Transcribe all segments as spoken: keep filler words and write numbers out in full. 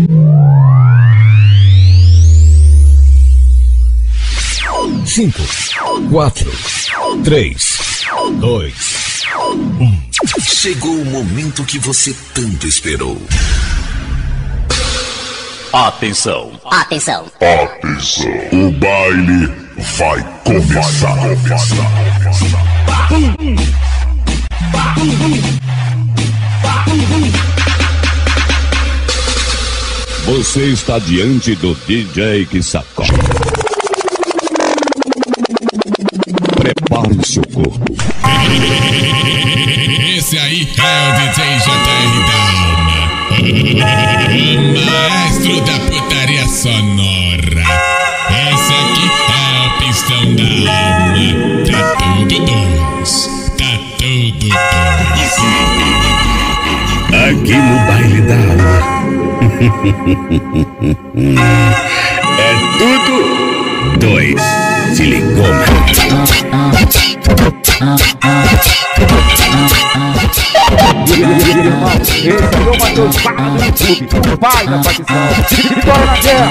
Cinco, quatro, três, dois, um. Chegou o momento que você tanto esperou. Atenção. Atenção. Atenção. O baile vai começar. Você está diante do D J que sacode. Prepare o seu corpo. Esse aí é o D J J R da Alma, o maestro da putaria sonora. Esse aqui é o pistão da alma. Tá tudo dois, tá tudo dois. Aqui no baile da alma é tudo dois. Se ligou, mano. Esse é o Matheus Barra do YouTube, o pai da facção. Vitória na guerra.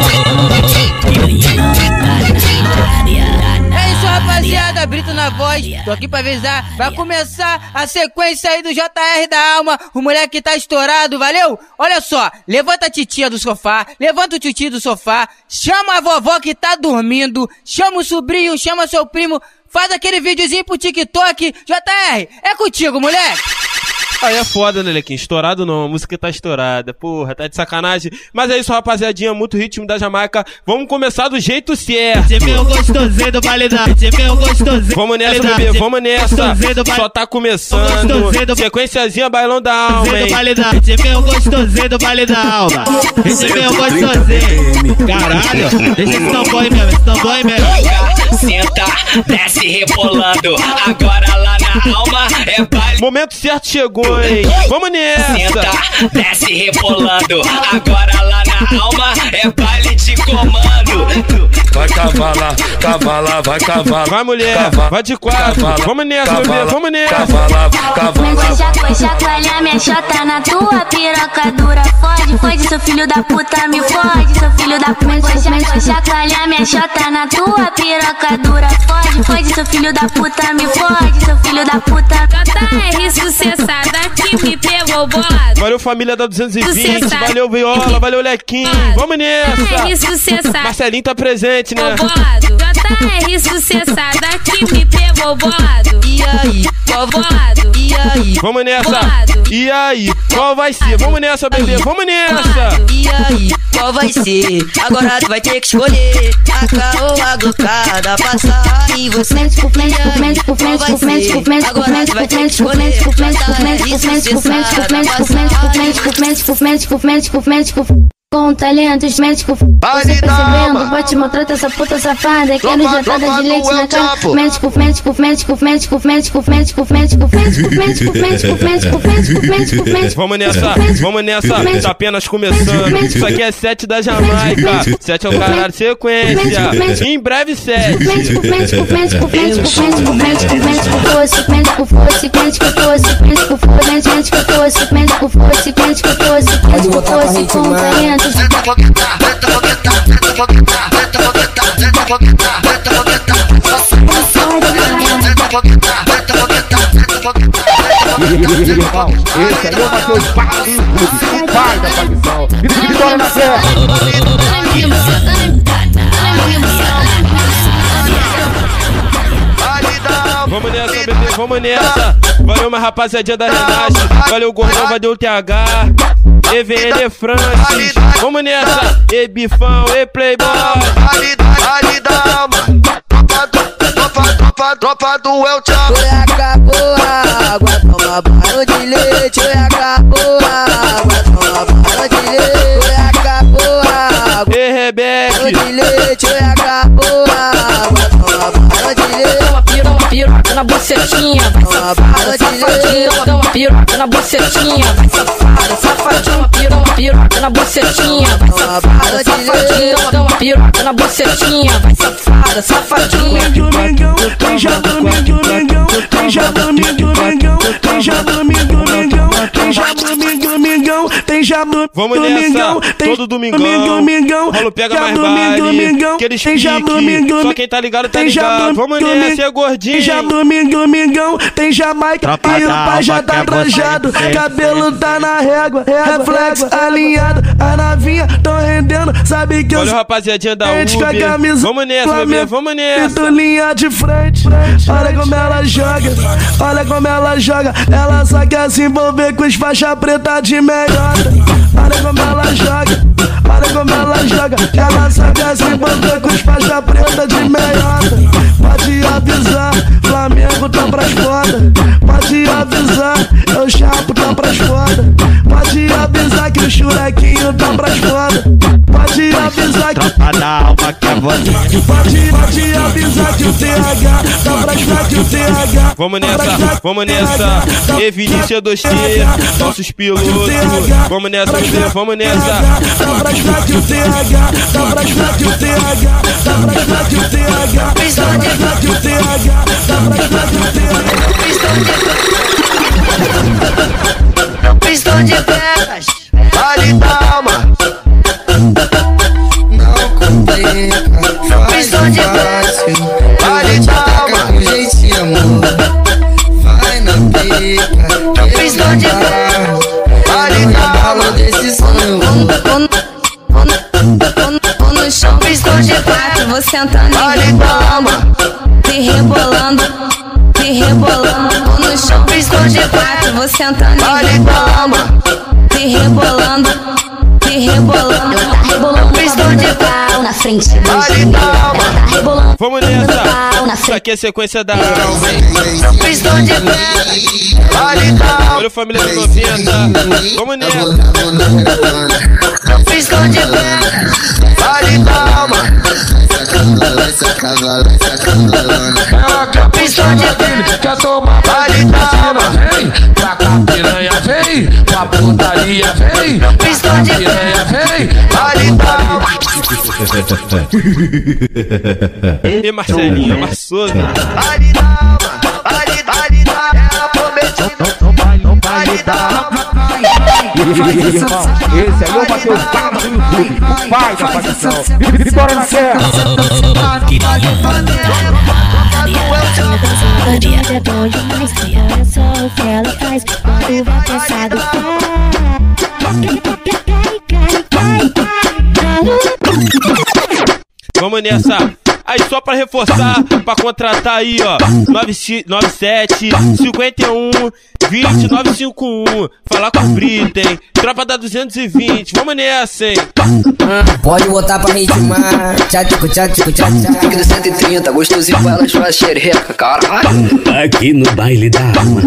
É isso, rapaziada, Brito na voz, tô aqui pra avisar, vai começar a sequência aí do J R da Alma, o moleque tá estourado, valeu? Olha só, levanta a titia do sofá, levanta o tio do sofá, chama a vovó que tá dormindo, chama o sobrinho, chama seu primo, faz aquele videozinho pro TikTok, J R, é contigo, moleque! Aí é foda, né, Lequinho? Estourado não, a música tá estourada. Porra, tá de sacanagem. Mas é isso, rapaziadinha, muito ritmo da Jamaica. Vamos começar do jeito certo. Você meu gostosinho do baile da... Você meu gostosinho... Vamos nessa, bebê, vamos nessa. Só tá começando. Sequenciazinha, bailão da alma, hein? Você meu gostosinho do baile da alma. Esse meu gostosinho. Caralho, deixa esse tambor aí mesmo, esse tambor aí mesmo. Senta, desce rebolando. Agora lá na alma é baile. Momento certo chegou. Vamos nessa! Senta, desce rebolando. Agora lá na alma é baile de comando. Vai cavalar, cavalar, vai cavalar. Vai, mulher, cavala, vai de quatro. Cavala, vamos nessa, cavala, bebê, vamos nessa. Cavalar, cavalar. Chacoalha minha chota na tua piroca dura. Fode, fode, seu filho da puta, me fode, seu filho da puta. Chacoalha minha chota na tua piroca dura. Fode, fode, seu filho da puta, me fode, seu filho da puta. J R sucessada que me pegou bolado. Valeu, família da duzentos e vinte. Valeu, Viola, valeu, Lequinho. Vamos nessa. J R sucessada. Marcelinho tá presente, né? Bolado. J R sucessada que me pegou bolado. E aí, qual bolado? E aí, vamos nessa. Bolado. E aí, qual vai ser? Vamos nessa, bebê, vamos nessa. E aí, qual vai ser? Agora tu vai ter que escolher a caô, a glocada, passar e você. Agora tu vai ter que escolher. Com talentos médicos, você percebendo, pode maltrata essa puta safada. Quero jatada de leite na cara. Médico, médico, médico, médico, médico, médico, médico, médico, médico, médico, médico, médico, médico, médico. Vamos nessa, vamos nessa, tá apenas começando. Isso aqui é sete da Jamaica. Sete é o caralho, sequência. Em breve sete. Médico, médico, médico, médico, médico, médico, médico, fosse, médico, fosse, médico, fosse, médico, fosse, médico, fosse, médico, fosse, médico, fosse, médico, fosse, com talento. Tenta foguetar, tenta foguetar, tenta foguetar, tenta foguetar, tenta foguetar, tenta foguetar. Tenta foguetar, tenta foguetar, tenta foguetar. Esse aí é o Matheus Barra do YouTube, o pai da facção. Vitória na guerra. Vamos nessa, bebê, vamos nessa. Valeu, uma rapaziadinha da Renasce. Valeu, o Gordão, valeu o T H. E V N Francis. Vamos nessa. E Bifão, e Playboy. Ali da alma. Tropa, tropa, tropa, tropa do El Chapo. Oi, acabou a água, toma banho de leite. Oi, acabou a água, toma banho de leite. Oi, acabou a água. E Rebeca. Banho de leite. Oi, acabou a água, toma banho de leite. Toma piroca na bucetinha, vai safada, safadinha. Toma piroca na bucetinha, vai safada, safadinha. Toma piroca na bucetinha, vai safada, safadinha. Toma piroca na bucetinha, vai safada, safadinha. Domingão, tem já domingo, domingão, tem já domingo, domingão, tem já domingo, domingão, tem já domingo, domingão, tem já domingo. Vamos nessa, todo domingão. Rolo pega mais baile, aqueles pique. Só quem tá ligado tá ligado. Vamos nessa, é gordinho. Já domingo, domingão, tem Jamaica e o pai já tá trajado. Cabelo tá na régua, reflexo alinhado. A navinha tão rendendo, sabe que eu olha o rapaziadinha da Uber. Vamos nessa, bebê, vamos nessa. Linha de frente, olha como ela joga, olha como ela joga. Ela só quer se envolver com os faixa preta de meiota. Olha como ela joga, olha como ela joga. Ela só quer se envolver com os faixa preta de meiota. Pode avisar, Flamengo tá pras foda. Pode avisar, eu chapo tá pras foda. Pode avisar que o churequinho tá pras foda. Pode avisar que tropa da alma que é você. Pode, pode avisar que o T H tá pras foda, que o T H. Vamos nessa, vamos nessa. E Vinícius dois T, nossos pilotos. Vamos nessa, bebê, vamos nessa. Tá pras foda, que o T H. Tá pras foda, que o T H. Tá pras foda, que o T H. Tá pras foda, que o T H. Tá pras foda, que o T H. Pistão de pedras, vale da alma. Não complica, Pistão de pedras, vale da alma. com jeitinho, amor. Vai na pica, Pistão de pedras, vale da alma. Desse sonho, Tô no chão, pistão de quatro, vou sentando e rebolando, e rebolando, e rebolando. Tô no chão, pistão de quatro, vou sentando e rebolando, e rebolando, e rebolando. Ela tá rebolando, pistão de pau na frente do joelho. Ela tá rebolando, vamos nessa. Isso aqui é sequência da alma. Pistão de pedras, vale da alma. Olha a família dos noventa. Vamos nessa. Pistão de pedras, vale da alma. vai sacar, vai sacar, ela quer puxar de dele, quer tomar vale da alma. Vem, pra cá piranha vem, pra putaria vem, Pistão de piranha vem, vale da alma. E Marcelinho, amassou, né? Vale da alma, vale, vale da alma. Ela prometeu, Não vai, não vai vale da alma. Esse aí é o Matheus Barba do YouTube, o pai da facção. E bora na terra. É bom demais, e olha só o que ela faz quando vai pensar do Vamos nessa. Aí só pra reforçar, pra contratar aí, ó, nove sete, cinquenta e um, vinte, nove cinco um. Falar com o Brita, hein? Tropa da duzentos e vinte, vamos nessa, hein? Pode botar pra ritmar, tchatico, tchatico, tchatico. Aqui no cento e trinta, gostosinho com elas faz xereca, caralho. Aqui no baile da alma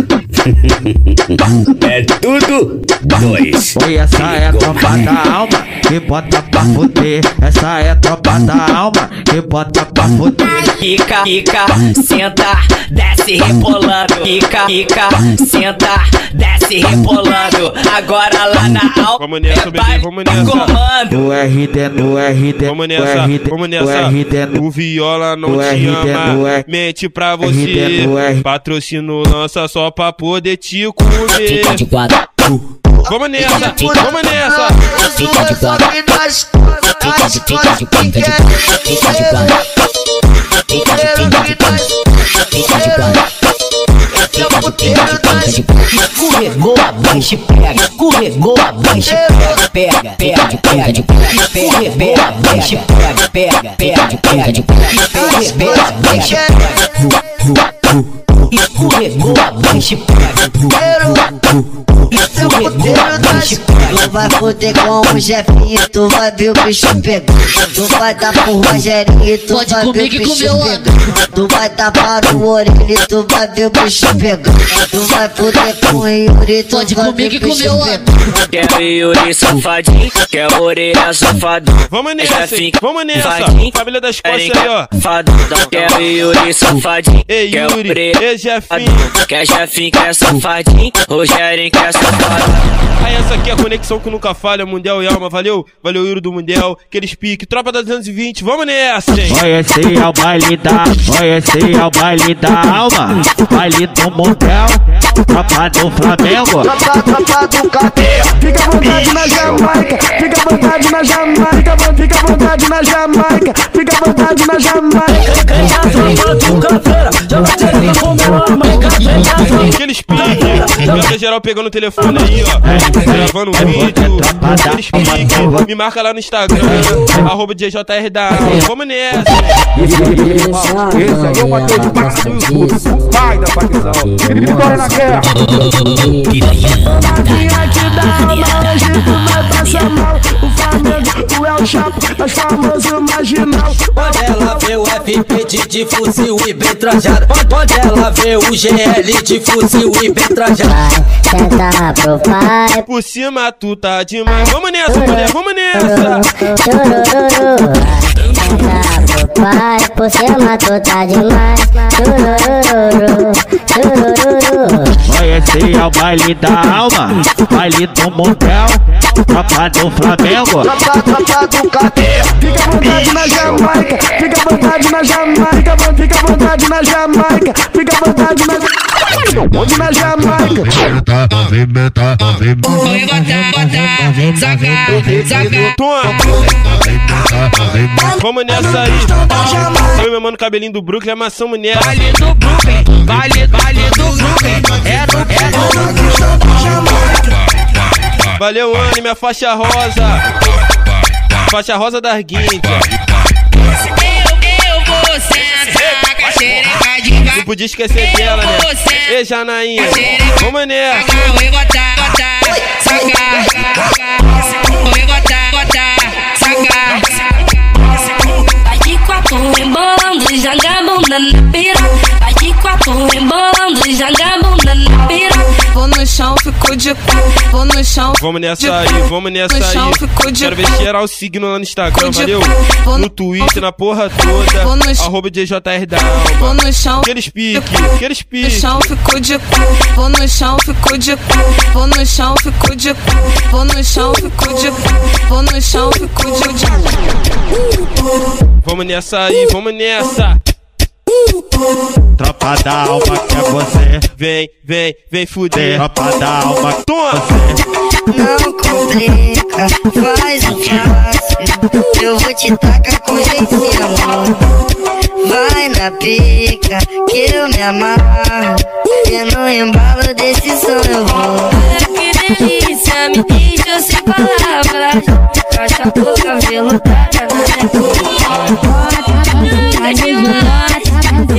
é tudo dois. Oi, essa é a tropa da alma que bota pra fuder. Essa é a tropa da alma que bota pra fuder. Quica, quica, senta, desce rebolando. Quica, quica, senta, desce rebolando. Agora lá na alma vamos nessa, bebê, vamos nessa. O R D, o R D, vamos nessa, vamos nessa. O Viola não te ama, mente pra você. Patrocínio lança só pra poder te comer. Vamos nessa, vamos nessa. Fica de quatro. Fica de quatro. Fica de quatro. Fica de quatro. Fica de quatro. Escorregou a blanche, pega. Escorregou a blanche, pega. Pega, pega, pega. Escorregou a blanche, pega. Pega, pega, pega. Escorregou a blanche, pega. Escorregou a blanche, pega. Tu vai foder com o Jefinho, tu vai ver o bicho pegar. Tu vai dar pro Rogerinho, tu vai ver o bicho pegar. Tu vai tapar o orelha, tu vai ver o bicho pegar. Tu vai foder com o Yuri, tu vai ver o bicho pegar. Quer o Yuri safadinho, quer o orelha safadão. Vamos nessa, vamos nessa. Família das costas aí, ó. Quer o Yuri safadinho, ei quer o Yuri, orelha ei Jefinho. Quer Jefinho, quer safadinho, Rogerinho quer safadinho. Aí essa aqui é a conexão que nunca falha, Mundial e Alma, valeu? Valeu, Yuri do Mundial, aqueles pique, tropa da duzentos e vinte, vamos nessa, hein? Esse é o baile da, esse é o baile da alma, baile do Mundial, tropa do Flamengo. Tropa, tropa do cabelo. Fica à vontade na Jamaica, fica à vontade na Jamaica, fica à vontade na Jamaica, fica à vontade na Jamaica. Tropa do cabelo, joga dinheiro com meu Jamaica. Aqueles pique, fica geral pegando o telefone aí, ó. Gravando um vídeo, aqueles pique, me marca lá no Instagram, arroba D J R da Alma, vamos nessa. Esse aí é o Matheus Passa do YouTube, o pai da facção. Vitória na guerra. Aqui da Alma, hoje tu vai passar mal. O Flamengo, o El Chapo, nós famoso marginal. Onde ela vê o F P de, de fuzil e bem trajado. Onde ela vê o G L de fuzil e bem trajado. Senta pro pai. Por cima tu tá demais. Vamos nessa, mulher, vamos nessa. Senta pro pai. Por cima tu tá demais. Churururu, churururu. Esse é o baile da alma, baile do Mundial, tropa do Flamengo. Tropa, tropa do cabelo. Fica à vontade na Jamaica, fica à vontade na Jamaica, fica à vontade na Jamaica, fica à vontade na Jamaica. Onde na Jamaica? Movimenta, movimenta, vamos nessa aí. Eu e meu mano cabelinho do Brooklyn, amassamos nessa. Vale do Brooklyn, vale, vale do Brooklyn. É do, é do. Valeu, Anne, minha faixa rosa. Faixa rosa da Arguinha. Eu, eu vou sentar com a xereca de. Não podia esquecer dela, né? Ei, Janaína, vamos nessa. Vou botar, botar, sacar. Vou botar, botar, sacar. Vai de quatro embolando, joga a bunda na piroca. Vai de quatro embolando, joga a bunda na piroca. Vou no chão, fico de quatro. Vou no chão. Vamos nessa aí, vamos nessa aí. Quero ver gerar o signo lá no Instagram, valeu? No Twitter, na porra toda. Arroba D J R da Alma. Vou no chão. Aqueles pique, aqueles pique. No chão, fico de quatro. Vou no chão, fico de quatro. Vou no chão, fico de quatro. Vou no chão, fico de quatro. Vou no chão, fico de quatro. Vamos nessa aí, vamos nessa. Tropa da alma que é você. Vem, vem, vem fuder. Tropa da alma, toma. Não complica, faz o fácil. Eu vou te tacar com jeitinho, amor. Vai na pica, que eu me amarro. E no embalo desse som eu vou. Olha que delícia, me deixa sem palavras. Caixa por cabelo, tá na minha de mata,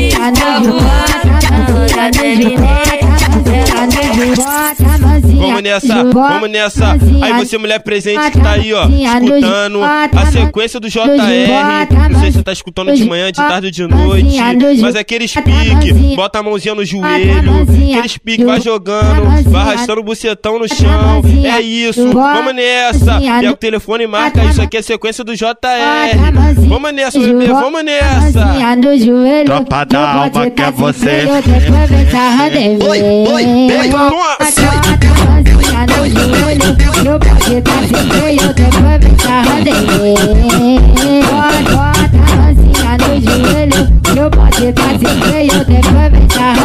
vamos nessa, vamos nessa. Aí você, mulher presente que tá aí, ó, escutando a sequência do J R. Não sei se você tá escutando de manhã, de tarde ou de noite, mas é aqueles pique, bota a mãozinha no joelho, aqueles pique, vai jogando, vai arrastando o bucetão no chão. É isso, vamos nessa. Pega o telefone e marca, isso aqui é a sequência do J R. Vamos nessa, bebê, vamos nessa. Tropa da alma que é você. Oi, oi, oi. Meu pai tá sempre eu tenho pra pensar bota a mãozinha no joelho. Meu pai tá sempre eu tenho pra pensar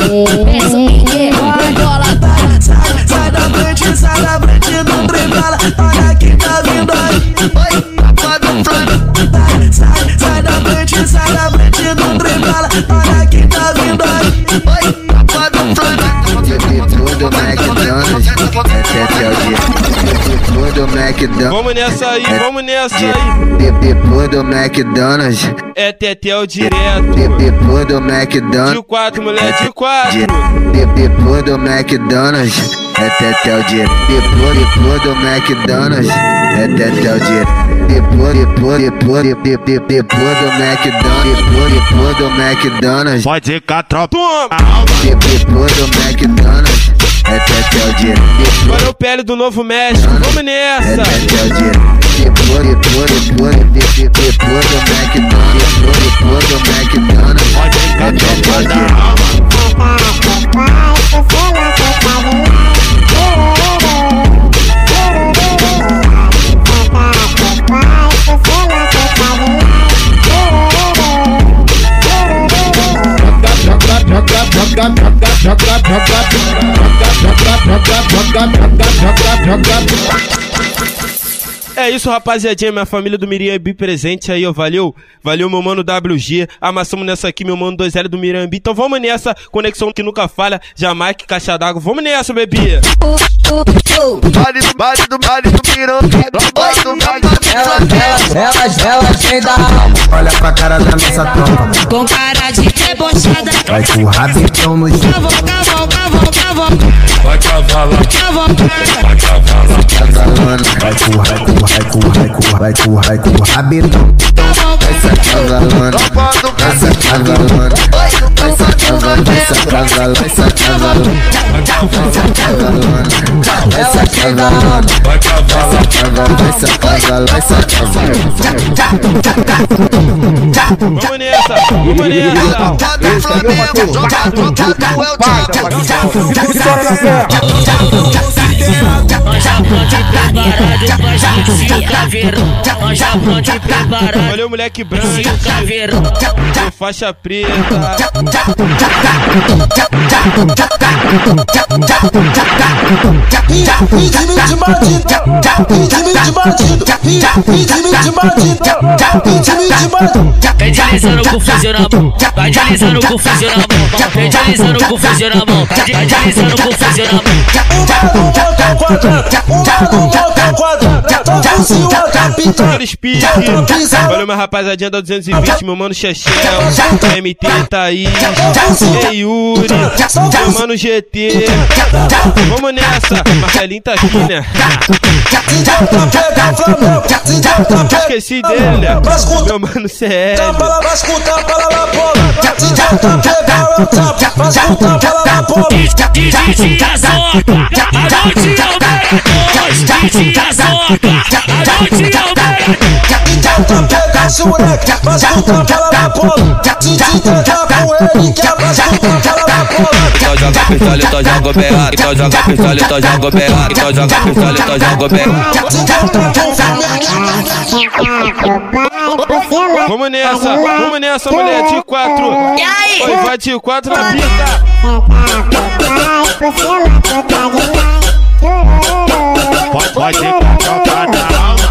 Sai da frente, sai da frente do trembala. Olha quem tá vindo aí. Oi, tropa do Flamengo. Sai, sai da frente, sai da frente do trembala. Olha quem tá vindo aí. Oi, tropa do Flamengo. Do McDonald's, depois do McDonald's. Vamos nessa aí, vamos nessa aí. Depois do McDonald's. É Tetel direto. Depois do McDonald's. De quatro, mulher, de quatro. Depois do McDonald's. É Tetel direto. Depois, depois do McDonald's. É Tetel direto. Depois, depois, depois, depois, depois do McDonald's. Depois, depois do McDonald's. Pode ir com a tropa. Depois do McDonald's. É Tetel direto. Olha o pele do Novo México, vamos nessa. É Tetel direto. Depois, depois, depois, depois do McDonald's. Depois, depois do McDonald's. Pode ir com a tropa da alma. É isso, rapaziadinha, minha família do Miranhambi presente aí, ó, valeu, valeu meu mano W G, amassamos nessa aqui, meu mano dois L do Miranhambi, então vamos nessa, conexão que nunca falha, Jamaica, caixa d'água, vamos nessa, bebê! Vale, vale do, vale do Miranhambi, Elas, elas vem da alma. Olha pra cara da nossa tropa, Com cara de debochada, vai com o rabetão no chão. cavão, cavão, cavão, cavão. Vai cavalar, Cavão, vai cavalar. Vai com, vai com, vai com, vai com, vai com, vai com o rabetão. Essa cavalona, essa cavalona, essa cavalona, essa cavalona, essa cavalona, essa cavalona, Vai cavalar, essa cavalona, essa cavalona. Vamos nessa, vamos nessa! Esse aí é o Matheus Barros do Clube, o pai da facção. Vitória na terra. Olha o moleque branco, com faixa preta. Ritmo de bandido, ritmo de bandido, ritmo de bandido, ritmo de bandido. Vem deslizando com o fuzil na mão, vai deslizando com o fuzil na mão, vem deslizando com o fuzil na mão, vai deslizando com o fuzil na mão. Aqueles piques, valeu minha rapaziadinha da duzentos e vinte, meu mano Chechel, M T Thaís, e Yuri, meu mano G T. Vamos nessa, Marcelinho tá aqui, né? Esqueci dele, né? Meu mano C L. Então joga pistola, então joga o B A. Então joga pistola, então joga o B A. Então joga pistola, então joga o B A. Vamos nessa, vamos nessa, mulher de quatro. Oi, vai de quatro na pista. Pode, pode ir pra tropa da alma.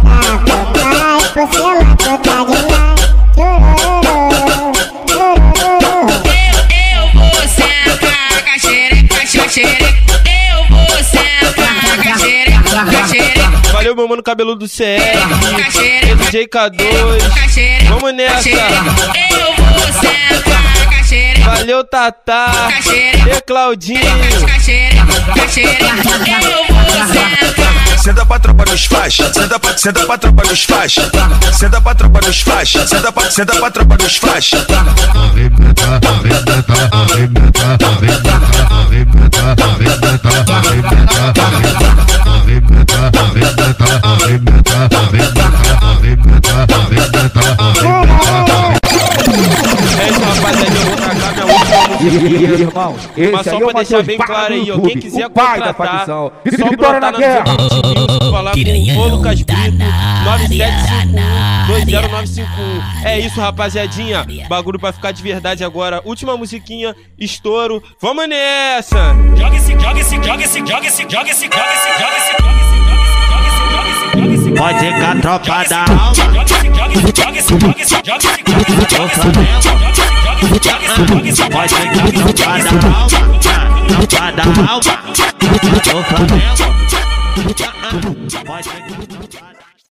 Eu vou sentar com a xereca, xereca. Eu vou sentar com a xereca, xereca. Valeu, meu mano cabeludo do C R, D J K dois. Vamos nessa. Eu vou sentar com a xereca. Valeu, Tatá. E Claudinho. Senta pra tropa nos faixa, senta pra, senta pra tropa nos faixa, senta pra tropa nos faixa, senta pra, senta pra tropa nos faixa. É isso, rapaziada, eu vou tacar minha última música. Irmão, Mas esse só aí é pra o deixar Matheus bem Barros claro aí, do ó, quem Clube, quiser o pai da contratar, facção. só Vitória na brotar guerra. na falar com o Lucas Brito, nove sete cinco um, dois zero nove cinco um. É isso, rapaziadinha, bagulho pra ficar de verdade agora. Última musiquinha, estouro, vamos nessa! Joga esse, joga esse, joga esse, joga esse, joga esse, joga esse, joga esse, joga esse, joga esse, joga esse, joga esse. Pode ir com a tropa da alma. Joga esse, joga esse, joga esse, joga esse, joga esse, joga esse, joga esse, joga esse, Pode ir com a tropa da alma. Tropa da alma. O Flamengo. Pode ir com a tropa da alma.